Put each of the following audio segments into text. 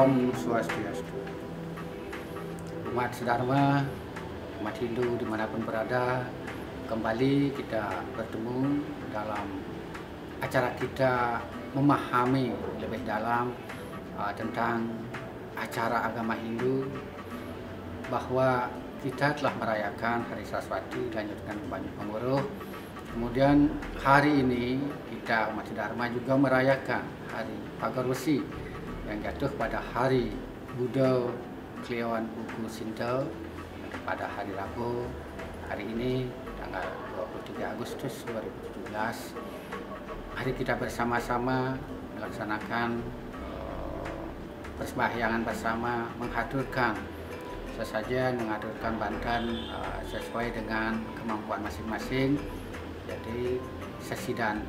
Om Swastiastu. Umat sedharma, umat Hindu dimanapun berada, kembali kita bertemu dalam acara kita memahami lebih dalam tentang acara agama Hindu, bahwa kita telah merayakan Hari Saraswati dilanjutkan Banyu Penghuruh. Kemudian hari ini kita umat Dharma juga merayakan Hari Pagar Besi yang jatuh pada hari Buddha Kliwon Uku Sintel pada hari Rabu. Hari ini tanggal 23 Agustus 2017. Hari kita bersama-sama melaksanakan persembahyangan bersama, mengaturkan sesajen, mengaturkan banten sesuai dengan kemampuan masing-masing. Jadi sesidan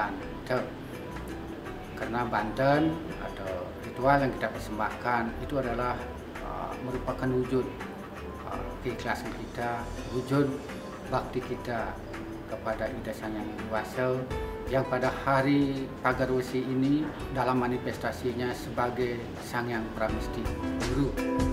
karena banten atau ritual yang kita persembahkan itu adalah merupakan wujud keikhlasan kita, wujud bakti kita kepada Ida Sang Yang Widi yang pada hari Pagar Besi ini dalam manifestasinya sebagai Sang Yang Pramesti Guru.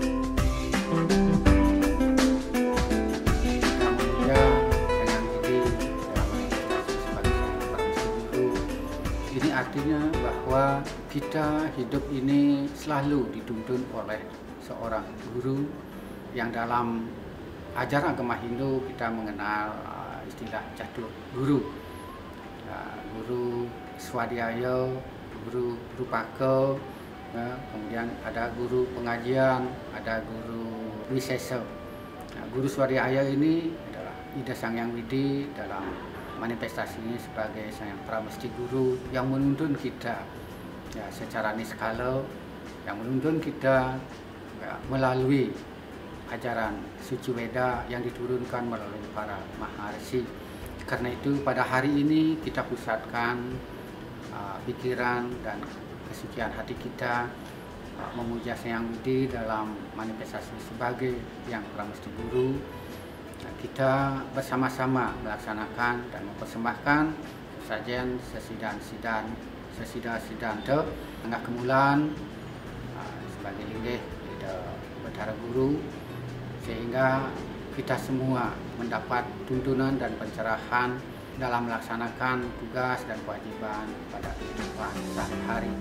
Ini artinya bahwa kita hidup ini selalu dituntun oleh seorang guru yang dalam ajaran agama Hindu kita mengenal istilah catur guru. Guru Swadhyaya, guru Rupaka, kemudian ada guru pengajian, ada guru Wisesa. Guru Swadhyaya ini adalah Ida Sang Yang Widi dalam manifestasinya sebagai Sang Yang Pramesti Guru yang menuntun kita secara niskala, yang menuntun kita melalui ajaran suci Weda yang diturunkan melalui para maharsi. Karena itu pada hari ini kita pusatkan pikiran dan kesucian hati kita memuja Sang Yang Widi dalam manifestasi sebagai Yang Pramesti Guru. Kita bersama-sama melaksanakan dan mempersembahkan sajian sesida-sidan tengah kemulan sebagai linggih Batara Guru, sehingga kita semua mendapat tuntunan dan pencerahan dalam melaksanakan tugas dan kewajiban pada kehidupan sehari-hari.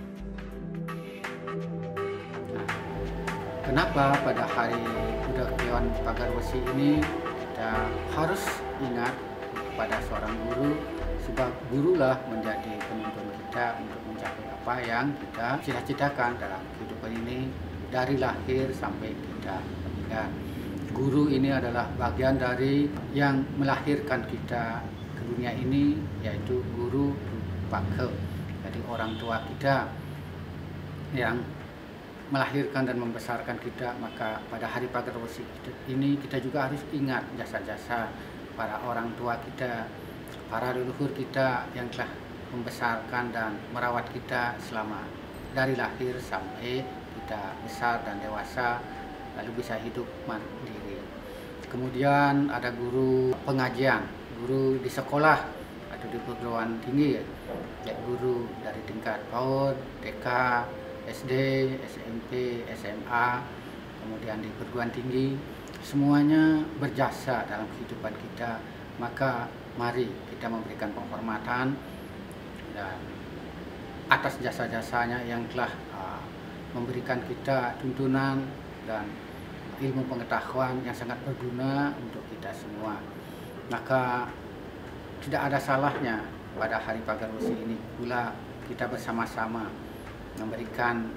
Kenapa pada hari Buddha Kliwon Pagar Besi ini kita harus ingat pada seorang guru, sebab gurulah menjadi penuntun kita untuk mencapai apa yang kita cita-citakan dalam kehidupan ini dari lahir sampai kita meninggal. Guru ini adalah bagian dari yang melahirkan kita ke dunia ini, yaitu guru Rupaka. Jadi orang tua kita yang melahirkan dan membesarkan kita, maka pada hari Pagar Besi ini kita juga harus ingat jasa-jasa para orang tua kita, para leluhur kita yang telah membesarkan dan merawat kita selama dari lahir sampai kita besar dan dewasa, lalu bisa hidup mandiri. Kemudian ada guru pengajian, guru di sekolah atau di perguruan tinggi, ya guru dari tingkat PAUD, TK, SD, SMP, SMA, kemudian di perguruan tinggi, semuanya berjasa dalam kehidupan kita. Maka mari kita memberikan penghormatan dan atas jasa-jasanya yang telah memberikan kita tuntunan dan ilmu pengetahuan yang sangat berguna untuk kita semua. Maka tidak ada salahnya pada hari Pagar Besi ini pula kita bersama-sama memberikan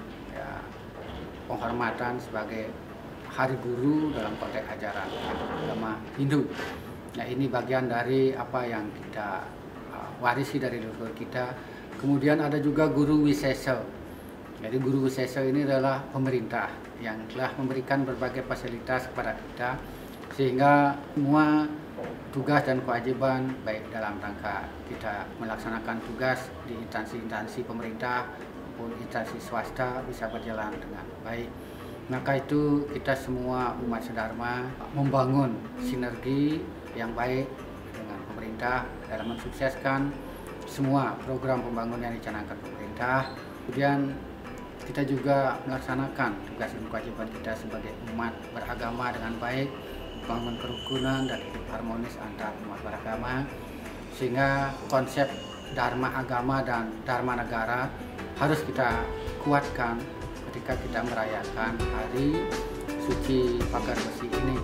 penghormatan sebagai hari guru dalam konteks ajaran agama Hindu. Nah, ini bagian dari apa yang kita warisi dari leluhur kita. Kemudian ada juga guru Wisesa. Jadi guru Wisesa ini adalah pemerintah yang telah memberikan berbagai fasilitas kepada kita, sehingga semua tugas dan kewajiban baik dalam rangka kita melaksanakan tugas di instansi-instansi pemerintah maupun instansi swasta bisa berjalan dengan baik. Maka itu kita semua umat sedharma membangun sinergi yang baik dengan pemerintah dalam mensukseskan semua program pembangunan yang dicanangkan pemerintah. Kemudian kita juga melaksanakan tugas dan kewajiban kita sebagai umat beragama dengan baik, membangun kerukunan dan hidup harmonis antar umat beragama, sehingga konsep dharma agama dan dharma negara harus kita kuatkan ketika kita merayakan hari suci Pagar Besi ini.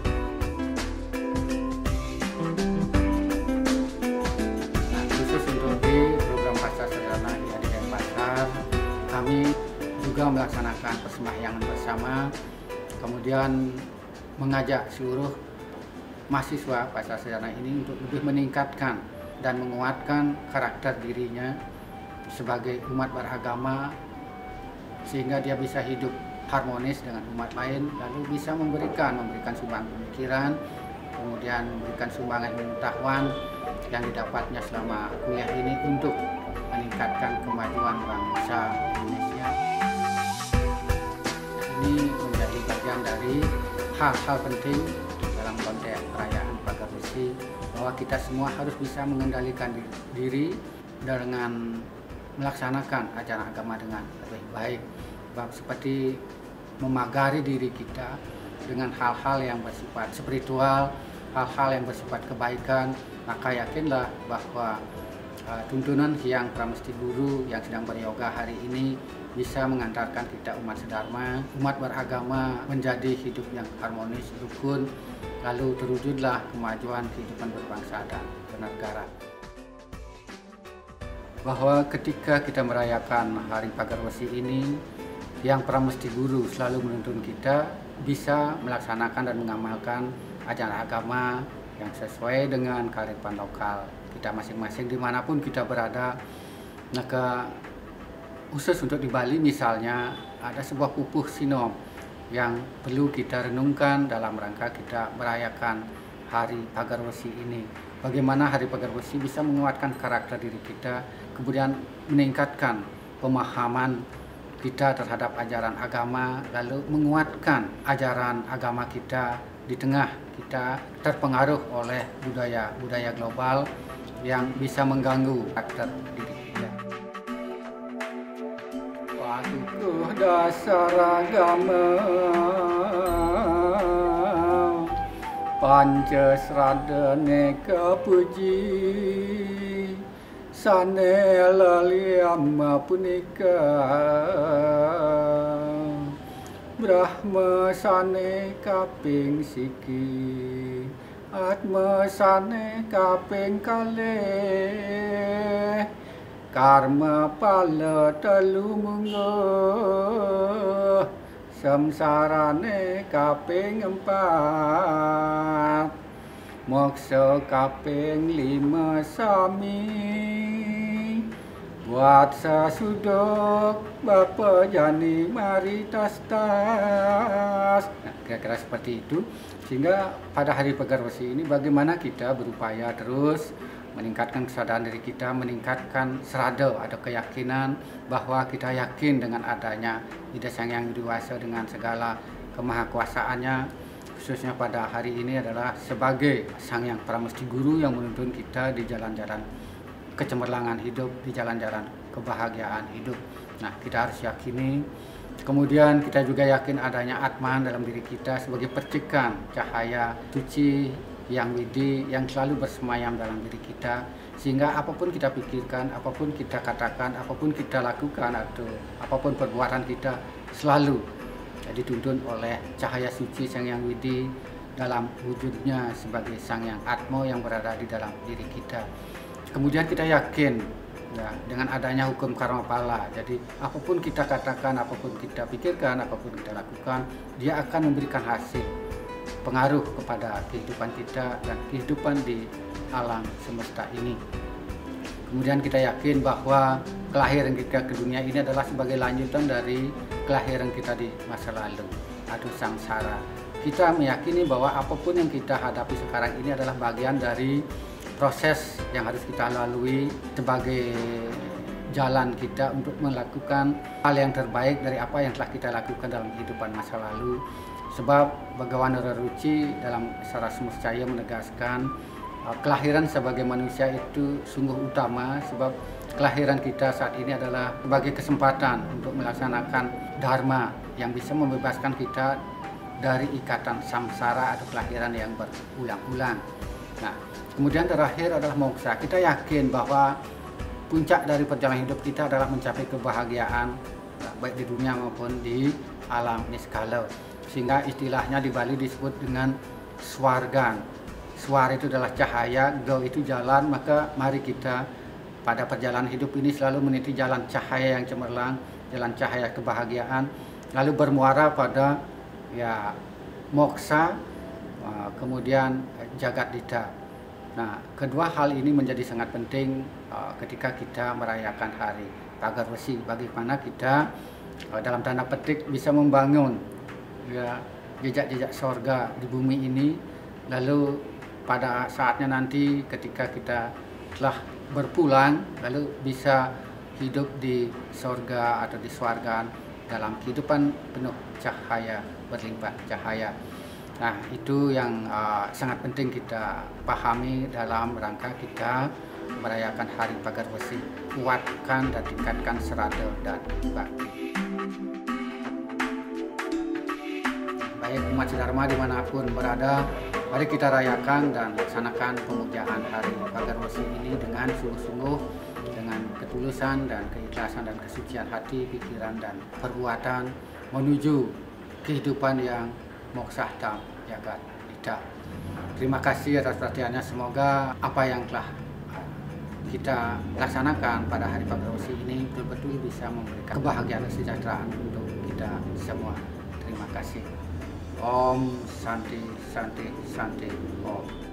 Nah, khusus untuk di program Pasar Sederhana di Denpasar, kami juga melaksanakan persembahyangan bersama, kemudian mengajak seluruh mahasiswa Pasar Sederhana ini untuk lebih meningkatkan dan menguatkan karakter dirinya sebagai umat beragama, sehingga dia bisa hidup harmonis dengan umat lain, lalu bisa memberikan sumbangan pemikiran, kemudian memberikan sumbangan pengetahuan yang didapatnya selama kuliah ini untuk meningkatkan kemajuan bangsa Indonesia. Ini menjadi bagian dari hal-hal penting dalam konteks perayaan Pagar Besi, bahwa kita semua harus bisa mengendalikan diri dengan melaksanakan ajaran agama dengan lebih baik, seperti memagari diri kita dengan hal-hal yang bersifat spiritual, hal-hal yang bersifat kebaikan. Maka yakinlah bahwa tuntunan Hyang Pramesti Guru yang sedang beryoga hari ini bisa mengantarkan kita umat sedharma, umat beragama menjadi hidup yang harmonis, rukun, lalu terwujudlah kemajuan kehidupan berbangsa dan bernegara. Bahwa ketika kita merayakan Hari Pagar Besi ini, Hyang Pramesti Guru selalu menuntun kita bisa melaksanakan dan mengamalkan ajaran agama yang sesuai dengan kearifan lokal kita masing-masing dimanapun kita berada. Maka khusus untuk di Bali misalnya, ada sebuah pupuh sinom yang perlu kita renungkan dalam rangka kita merayakan Hari Pagar Besi ini. Bagaimana Hari Pagar Besi bisa menguatkan karakter diri kita, kemudian meningkatkan pemahaman kita terhadap ajaran agama, lalu menguatkan ajaran agama kita di tengah kita terpengaruh oleh budaya global yang bisa mengganggu karakter diri kita. Padukuh dasar agama Pancasradane kapuji sane laliama punika Brahma sane kaping siki Atma sane kaping kalih Karma pala telu mungguh Samsarane kaping 4 Moksa kaping 5 sami Buat sasuduk Bapa Jani mari tas-tas. Nah, kira-kira seperti itu. Sehingga pada Hari Pagar Besi ini bagaimana kita berupaya terus meningkatkan kesadaran diri kita, meningkatkan serada, ada keyakinan bahwa kita yakin dengan adanya Ida Sang Hyang Widi Wasa dengan segala kemahakuasaannya, khususnya pada hari ini adalah sebagai Sang Hyang Pramesti Guru yang menuntun kita di jalan-jalan kecemerlangan hidup, di jalan-jalan kebahagiaan hidup. Nah, kita harus yakini. Kemudian kita juga yakin adanya Atman dalam diri kita sebagai percikan cahaya suci yang widi yang selalu bersemayam dalam diri kita, sehingga apapun kita pikirkan, apapun kita katakan, apapun kita lakukan atau apapun perbuatan kita selalu dituntun oleh cahaya suci Sang Hyang Widi dalam wujudnya sebagai Sang Hyang Atmo yang berada di dalam diri kita. Kemudian kita yakin ya, dengan adanya hukum karma pala. Jadi apapun kita katakan, apapun kita pikirkan, apapun kita lakukan, dia akan memberikan hasil, pengaruh kepada kehidupan kita dan kehidupan di alam semesta ini. Kemudian kita yakin bahwa kelahiran kita ke dunia ini adalah sebagai lanjutan dari kelahiran kita di masa lalu atau samsara. Kita meyakini bahwa apapun yang kita hadapi sekarang ini adalah bagian dari proses yang harus kita lalui sebagai jalan kita untuk melakukan hal yang terbaik dari apa yang telah kita lakukan dalam kehidupan masa lalu. Sebab Bhagawan Ruci dalam Sarasmuscaya menegaskan kelahiran sebagai manusia itu sungguh utama, sebab kelahiran kita saat ini adalah sebagai kesempatan untuk melaksanakan dharma yang bisa membebaskan kita dari ikatan samsara atau kelahiran yang berulang-ulang. Nah, kemudian terakhir adalah moksa. Kita yakin bahwa puncak dari perjalanan hidup kita adalah mencapai kebahagiaan baik di dunia maupun di alam niskala. Sehingga istilahnya di Bali disebut dengan swarga. Swar itu adalah cahaya, go itu jalan, maka mari kita pada perjalanan hidup ini selalu meniti jalan cahaya yang cemerlang, jalan cahaya kebahagiaan, lalu bermuara pada ya moksa, kemudian jagat dita. Nah, kedua hal ini menjadi sangat penting ketika kita merayakan hari Pagar Besi. Bagaimana kita dalam tanda petik bisa membangun ya jejak-jejak sorga di bumi ini, lalu pada saatnya nanti ketika kita telah berpulang lalu bisa hidup di sorga atau di swarga dalam kehidupan penuh cahaya, berlimpah cahaya. Nah, itu yang sangat penting kita pahami dalam rangka kita merayakan Hari Pagar Besi. Kuatkan dan tingkatkan serada dan bakti. Baik umat Dharma dimanapun berada, mari kita rayakan dan laksanakan pemujaan Hari Pagar Besi ini dengan sungguh-sungguh, dengan ketulusan dan keikhlasan dan kesucian hati, pikiran dan perbuatan menuju kehidupan yang moksha tam jagat dita. Terima kasih atas perhatiannya. Semoga apa yang telah kita laksanakan pada Hari Pagar Besi ini betul-betul bisa memberikan kebahagiaan dan kesejahteraan untuk kita semua. Terima kasih. Om Santi Santi Santi Om.